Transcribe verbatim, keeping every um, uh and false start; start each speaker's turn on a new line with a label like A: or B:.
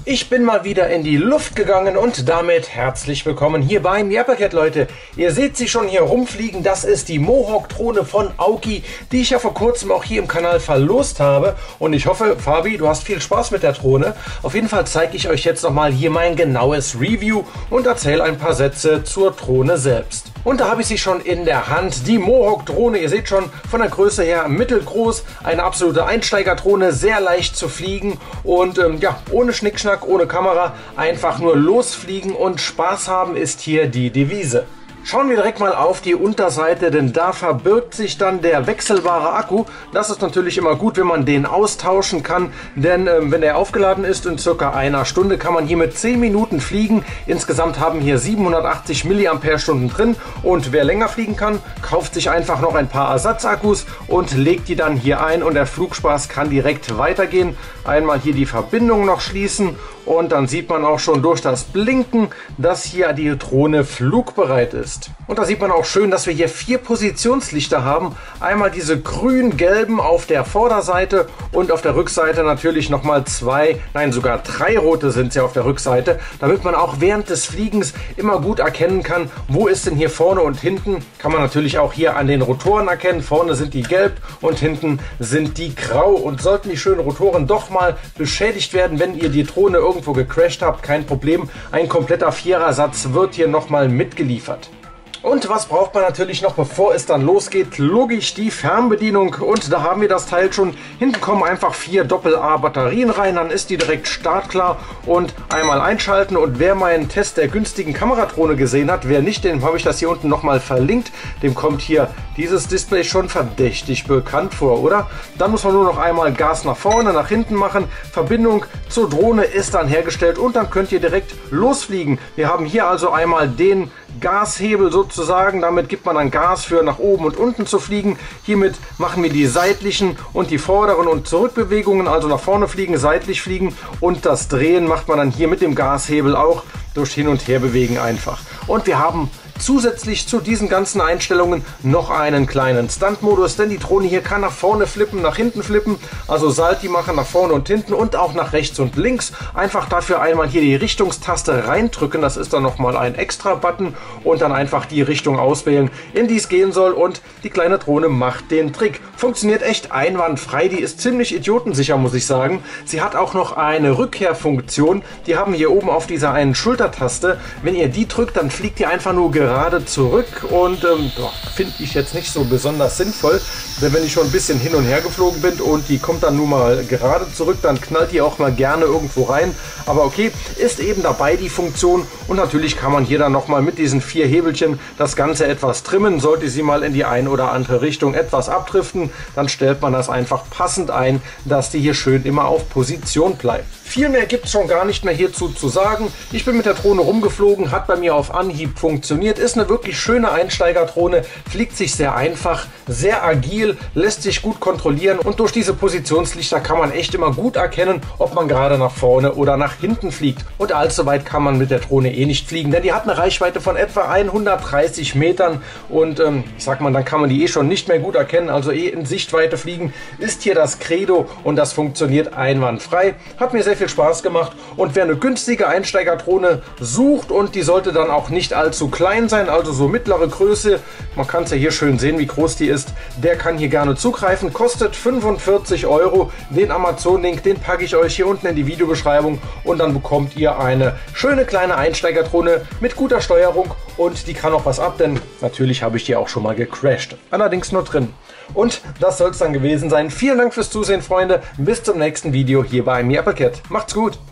A: Ich bin mal wieder in die Luft gegangen und damit herzlich willkommen hier beim Jappercat, Leute. Ihr seht sie schon hier rumfliegen, das ist die Mohawk-Drohne von Aoki, die ich ja vor kurzem auch hier im Kanal verlost habe. Und ich hoffe, Fabi, du hast viel Spaß mit der Drohne. Auf jeden Fall zeige ich euch jetzt nochmal hier mein genaues Review und erzähle ein paar Sätze zur Drohne selbst. Und da habe ich sie schon in der Hand, die Mohawk-Drohne. Ihr seht schon, von der Größe her mittelgroß, eine absolute Einsteigerdrohne, sehr leicht zu fliegen und ähm, ja, ohne Schnickschnack, ohne Kamera, einfach nur losfliegen und Spaß haben ist hier die Devise. Schauen wir direkt mal auf die Unterseite, denn da verbirgt sich dann der wechselbare Akku. Das ist natürlich immer gut, wenn man den austauschen kann, denn äh, wenn er aufgeladen ist, in circa einer Stunde kann man hier mit zehn Minuten fliegen. Insgesamt haben hier siebenhundertachtzig Milliampere-Stunden drin und wer länger fliegen kann, kauft sich einfach noch ein paar Ersatzakkus und legt die dann hier ein und der Flugspaß kann direkt weitergehen. Einmal hier die Verbindung noch schließen und dann sieht man auch schon durch das Blinken, dass hier die Drohne flugbereit ist. Und da sieht man auch schön, dass wir hier vier Positionslichter haben. Einmal diese grün-gelben auf der Vorderseite und auf der Rückseite natürlich nochmal zwei, nein sogar drei rote sind es ja auf der Rückseite, damit man auch während des Fliegens immer gut erkennen kann, wo ist denn hier vorne und hinten. Kann man natürlich auch hier an den Rotoren erkennen. Vorne sind die gelb und hinten sind die grau. Und sollten die schönen Rotoren doch mal beschädigt werden, wenn ihr die Drohne irgendwo gecrashed habt, kein Problem. Ein kompletter Vierersatz wird hier nochmal mitgeliefert. Und was braucht man natürlich noch, bevor es dann losgeht? Logisch die Fernbedienung. Und da haben wir das Teil schon. Hinten kommen einfach vier Doppel-A-Batterien rein. Dann ist die direkt startklar. Und einmal einschalten. Und wer meinen Test der günstigen Kameradrohne gesehen hat, wer nicht, dem habe ich das hier unten nochmal verlinkt. Dem kommt hier dieses Display schon verdächtig bekannt vor, oder? Dann muss man nur noch einmal Gas nach vorne, nach hinten machen. Verbindung zur Drohne ist dann hergestellt. Und dann könnt ihr direkt losfliegen. Wir haben hier also einmal den Gashebel sozusagen, damit gibt man dann Gas für nach oben und unten zu fliegen. Hiermit machen wir die seitlichen und die vorderen und Zurückbewegungen, also nach vorne fliegen, seitlich fliegen und das Drehen macht man dann hier mit dem Gashebel auch durch Hin- und Herbewegen einfach. Und wir haben zusätzlich zu diesen ganzen Einstellungen noch einen kleinen Stunt-Modus, denn die Drohne hier kann nach vorne flippen, nach hinten flippen, also Salti machen nach vorne und hinten und auch nach rechts und links. Einfach dafür einmal hier die Richtungstaste reindrücken, das ist dann nochmal ein extra Button und dann einfach die Richtung auswählen, in die es gehen soll und die kleine Drohne macht den Trick. Funktioniert echt einwandfrei, die ist ziemlich idiotensicher, muss ich sagen. Sie hat auch noch eine Rückkehrfunktion, die haben wir hier oben auf dieser einen Schultertaste. Wenn ihr die drückt, dann fliegt ihr einfach nur gerade zurück und ähm, finde ich jetzt nicht so besonders sinnvoll, denn wenn ich schon ein bisschen hin und her geflogen bin und die kommt dann nun mal gerade zurück, dann knallt die auch mal gerne irgendwo rein, aber okay, ist eben dabei die Funktion und natürlich kann man hier dann nochmal mit diesen vier Hebelchen das Ganze etwas trimmen. Sollte sie mal in die eine oder andere Richtung etwas abdriften, dann stellt man das einfach passend ein, dass die hier schön immer auf Position bleibt. Viel mehr gibt es schon gar nicht mehr hierzu zu sagen. Ich bin mit der Drohne rumgeflogen, hat bei mir auf Anhieb funktioniert, ist eine wirklich schöne Einsteigerdrohne, fliegt sich sehr einfach, sehr agil, lässt sich gut kontrollieren und durch diese Positionslichter kann man echt immer gut erkennen, ob man gerade nach vorne oder nach hinten fliegt. Und allzu weit kann man mit der Drohne eh nicht fliegen, denn die hat eine Reichweite von etwa hundertdreißig Metern und ähm, ich sag mal, dann kann man die eh schon nicht mehr gut erkennen, also eh in Sichtweite fliegen ist hier das Credo und das funktioniert einwandfrei. Hat mir sehr viel Spaß gemacht und wer eine günstige Einsteigerdrohne sucht und die sollte dann auch nicht allzu klein sein, also so mittlere Größe, man kann es ja hier schön sehen, wie groß die ist, der kann hier gerne zugreifen, kostet fünfundvierzig Euro, den Amazon-Link, den packe ich euch hier unten in die Videobeschreibung und dann bekommt ihr eine schöne kleine Einsteigerdrohne mit guter Steuerung und die kann auch was ab, denn natürlich habe ich die auch schon mal gecrashed, allerdings nur drin. Und das soll es dann gewesen sein. Vielen Dank fürs Zusehen, Freunde. Bis zum nächsten Video hier bei Jappercat. Macht's gut!